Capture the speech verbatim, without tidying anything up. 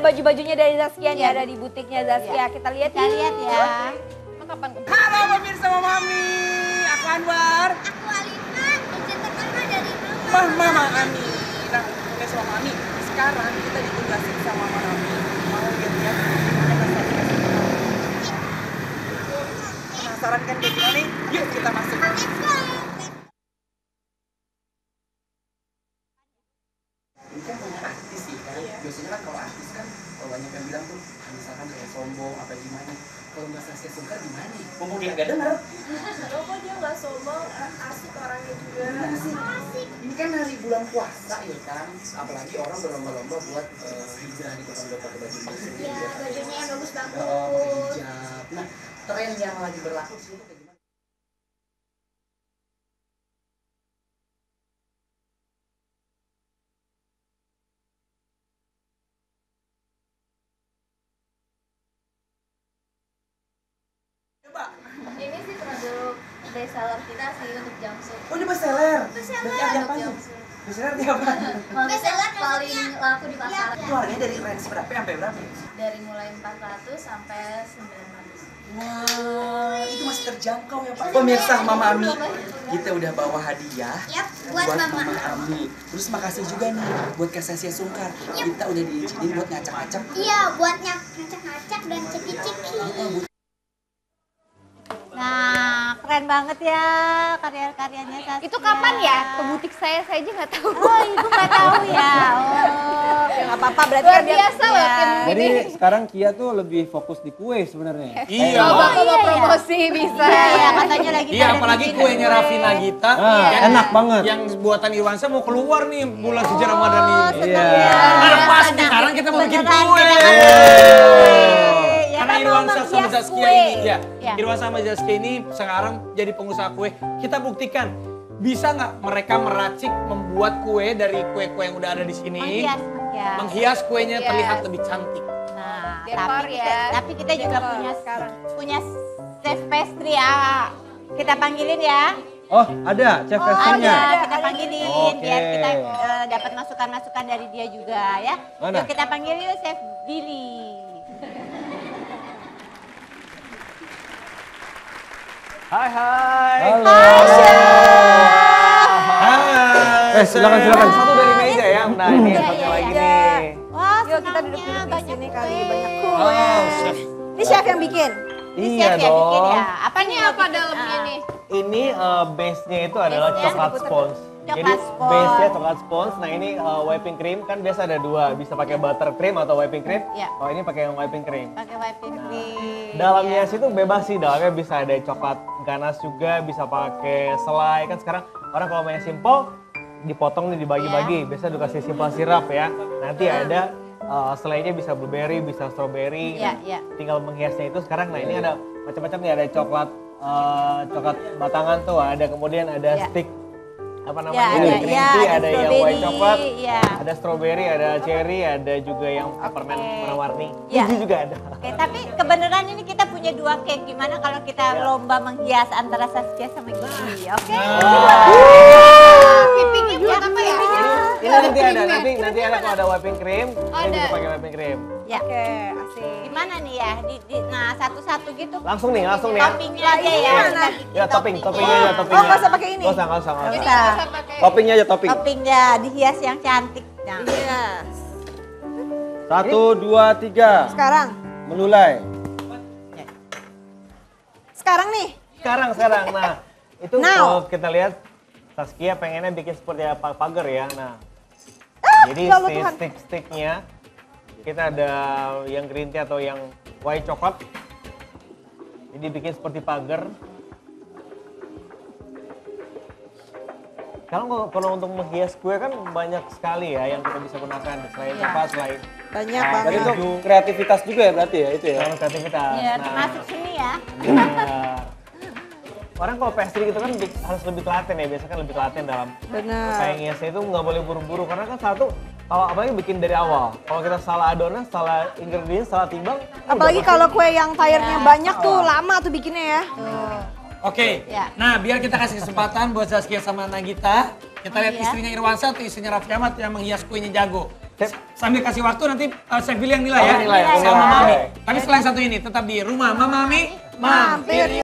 baju-bajunya dari Zaskia nih, ada di butiknya Zaskia. Kita lihat Kita lihat ya. Kapan? Halo pemirsa Mama Ami, aku Anwar. Aku Alina, izin pertama dari Mah Mama Ami. Nah, pemirsa Mama Ami, sekarang kita ditugasin sama Mama Ami. Mau lihat-lihat gimana Zaskia sebenarnya. Penasaran kan kayak gimana nih? Yuk kita masuk. Let's go. Ini kan punya artis sih kan. Biasanya kan kalau artis kan, kalau banyak yang bilang tuh, misalkan kayak sombong apa gimana. Kalau Mbak Zaskia Sungkar gimana nih? Mumpung dia nggak dengar. Loh kok dia nggak sombong, asik orangnya juga. Asik. Ini kan hari bulan puasa ya kan, apalagi orang berlomba-lomba buat uh, hijrah di kota buat pakai baju muslim. Ya, bajunya yang bagus-bagus. Oh, pakai hijab. Nah, tren yang lagi berlaku di sini kayak gimana? Ini sih produk bestseller kita sih untuk jumpsuit. Oh, ini bestseller. Bestseller. Berarti ada apa? Jumpsuit. Bestseller di apa? Bestseller paling maksudnya? laku di pasaran. Itu harganya dari range berapa sampai berapa? Dari mulai empat ratus sampai sembilan ratus. Wah, itu masih terjangkau ya Pak. Pemirsa Mama Ami, kita udah bawa hadiah Yap, buat Mama. Ami. Terus makasih juga nih buat Kak Zaskia Sungkar. Kita udah diizinin buat ngacak-ngacak. Iya, buat ngacak-ngacak dan ceki-ceki. Nah, keren banget ya karya-karyanya Zaskia. Itu kapan ya? Ke butik saya, saya aja nggak tahu. Oh, ibu nggak tahu ya. Oh, Ya nggak apa-apa, berarti luar kan dia- biasa loh ya. tim Jadi ini. sekarang Kia tuh lebih fokus di kue sebenarnya. Iya. Coba Oh, kalau iya, promosi bisa. Iya, ya, katanya lagi Iya, pada apalagi bikin kuenya kue. Raffi Nagita. Ah, yang- enak banget. Yang buatan Irwansa mau keluar nih bulan suci Ramadan Oh, ini. seneng Iya. ya. Nah, pas Senang. sekarang kita mau bikin Beneran, kue. kita kan Yeay. kue. Ya Karena kan, mau Irwansa sama menghias Zaskia kue. ini, ya, Ya. Irwansa sama Zaskia ini sekarang jadi pengusaha kue. Kita buktikan, bisa nggak mereka meracik membuat kue dari kue-kue yang udah ada di sini, Menghias, menghias. menghias kuenya Yes. terlihat lebih cantik. Nah, Dekor tapi ya. kita, tapi kita juga Dekor punya sekarang. punya chef pastry ya. Kita panggilin ya. Oh, ada chef Oh, pastry-nya. ada, kita panggilin Oke. biar kita eh, dapat masukan-masukan dari dia juga ya. Mana? Yuk kita panggil yuk Chef Billy. Hai hai. Halo. Hai. Eh, silakan, silakan. Satu dari meja ya. Nah, ini yang satunya lagi nih. Wah, Yuk kita senangnya duduk-duduk di banyak sini kali, kue. banyak kue. Oh, chef. Ini chef yang bikin. Ini Iya chef yang bikin dong. ya. Apa nih Apa dalamnya nih? Ini uh, base-nya itu adalah Base-nya coklat diputer. sponge. Coklat Jadi sponge. base-nya coklat sponge. Nah ini uh, whipping cream kan biasa ada dua, bisa pakai buttercream atau whipping cream. Iya. Kalau ini pakai yang whipping cream. Pakai whipping cream. Dalamnya ya. situ bebas sih, dalamnya bisa ada coklat ganas juga, bisa pakai selai. Kan sekarang orang kalau main simple, dipotong nih dibagi-bagi. Iya. Biasa dikasih simple sirap ya. Nanti ada uh, selainya bisa blueberry, bisa strawberry. Iya, iya. Tinggal menghiasnya itu sekarang. Nah ini ada macam-macam nih, ada coklat uh, coklat batangan tuh, ada kemudian ada Iya. stick apa namanya, Ya, ada ada, green ya, tea, ada ada yang strawberry, white coklat, ya. ada strawberry, ada cherry, ada juga yang peppermint Oke. warna-warni. Ya. Keju juga ada. Oke, tapi kebenaran ini kita punya dua cake. Gimana kalau kita lomba menghias antara Zaskia sama Gigi? Oke? Pipinya buat apa ya? Ini nanti ada, nanti nanti ada kalau ada whipping cream, ini bisa pakai whipping cream. Ya. Oke, asik. Gimana nih ya? Di, di- nah, satu-satu gitu. Langsung nih, langsung nih ya. Toppingnya aja ya. Gimana? Kita bikin Ya topping, toppingnya toppingnya. aja, toppingnya. nggak usah pakai ini? Nggak usah, nggak usah, nggak Nggak usah. usah. Toppingnya aja topping. Toppingnya dihias yang cantik. Nah. Yes. Satu, dua, tiga. Sekarang. Melulai. Sekarang nih. Sekarang, sekarang. Nah, itu Now. kalau kita lihat Zaskia pengennya bikin seperti apa pagar ya. Nah, jadi ya Allah si Tuhan. stick-sticknya kita ada yang green tea atau yang white coklat. Jadi bikin seperti pagar. Kalau kalau untuk menghias kue kan banyak sekali ya yang kita bisa gunakan selain Iya. apa selain Banyak Ah, banget. Berarti itu kreativitas juga ya berarti ya itu ya. selain kreativitas. Ya, Nah, termasuk seni ya. benar. Orang kalau pastry gitu kan bi- harus lebih telaten ya, biasanya kan lebih telaten dalam Benar. kayak ngiasnya itu nggak boleh buru-buru karena kan satu kalau apalagi bikin dari awal. Kalau kita salah adonan, salah ingredients, salah timbang. Apalagi kalau kue yang tayarnya Ya. banyak tuh lama tuh bikinnya ya. Tuh. Oke, Ya. nah biar kita kasih kesempatan buat Zaskia sama Nagita. Kita lihat Iya. istrinya Irwansa atau istrinya Raffi Ahmad yang menghias kuenya jago. Chef. Sambil kasih waktu nanti uh, Chef Billy yang nilai ya. Oh, nilai, aku Sama nilai. Mami. Tapi selain satu ini tetap di rumah Mama Mami. Mampir.